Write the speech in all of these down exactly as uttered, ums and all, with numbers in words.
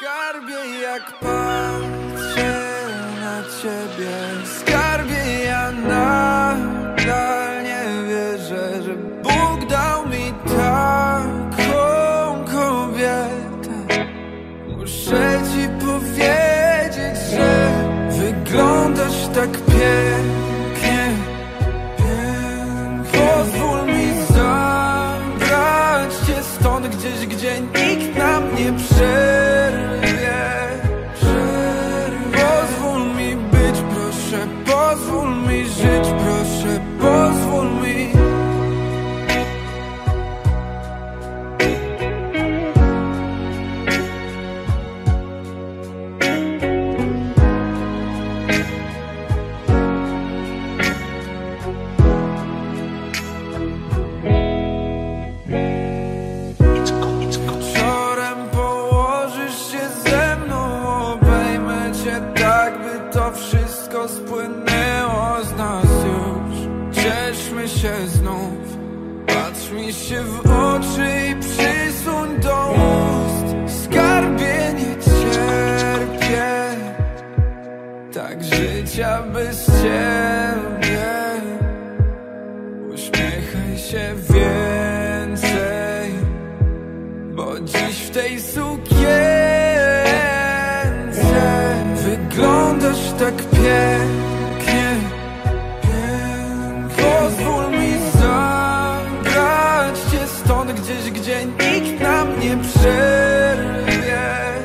Skarbie, jak patrzę na ciebie, skarbie, ja nadal nie wierzę, że Bóg dał mi taką kobietę. Muszę ci powiedzieć, że wyglądasz tak pięknie. Pozwól mi zabrać cię stąd gdzieś, gdzie nikt nam nie przerwie. Pozwól mi być, proszę, pozwól mi żyć, proszę, pozwól mi. Wieczorem położysz się ze mną, obejmę cię tak, by to wszystko spłynęło z nas już. Cieszmy się znów, patrz mi się w oczy i przysuń do ust. Skarbie, nie cierpię tak życia bez ciebie. Uśmiechaj się więcej, bo dziś w tej sukience wyglądasz tak pięknie. Pozwól mi zabrać cię stąd gdzieś, gdzie nikt nam nie przerwie.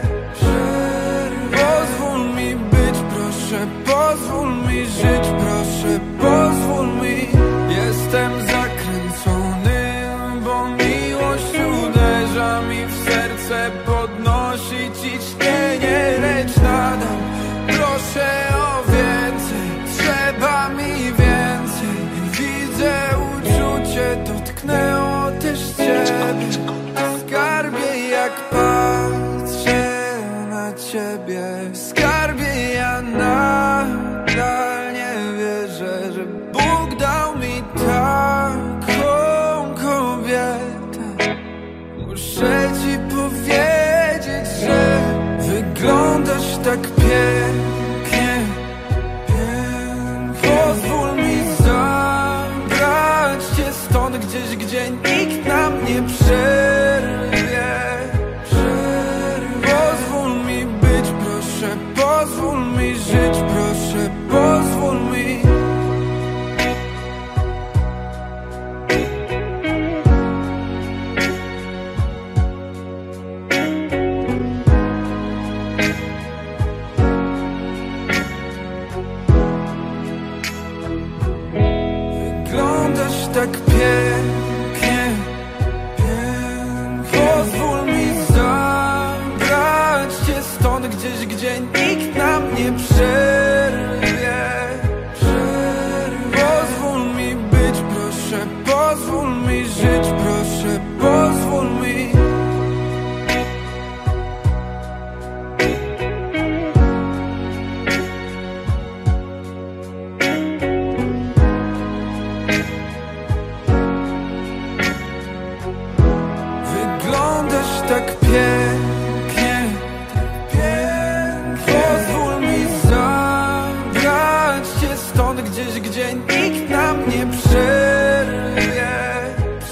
Pozwól mi być, proszę, pozwól mi żyć, proszę, pozwól mi. Jestem zakręcony, bo miłość uderza mi w serce, podnosi ciśnienie, lecz nadal proszę o więcej, trzeba mi więcej. Widzę uczucie, dotknęło też ciebie. Skarbie, jak patrzę na ciebie, skarbie, ja nadal nie wierzę, że Bóg dał mi taką kobietę. Muszę ci powiedzieć, że wyglądasz tak pięknie. Pozwól mi zabrać cię stąd gdzieś, gdzie nikt nam nie przerwie. Pozwól mi być, proszę, pozwól mi żyć, proszę, pozwól mi. Wyglądasz tak pięknie. Pozwól mi zabrać cię stąd gdzieś, gdzie nikt nam nie przerwie. Pozwól mi być, proszę, pozwól mi żyć, proszę, pozwól mi. Wyglądasz tak pięknie. Pozwól mi zabrać cię stąd gdzieś, gdzie nikt nam nie przerwie.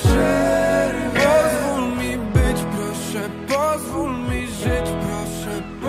Pozwól mi być, proszę, pozwól mi żyć, proszę.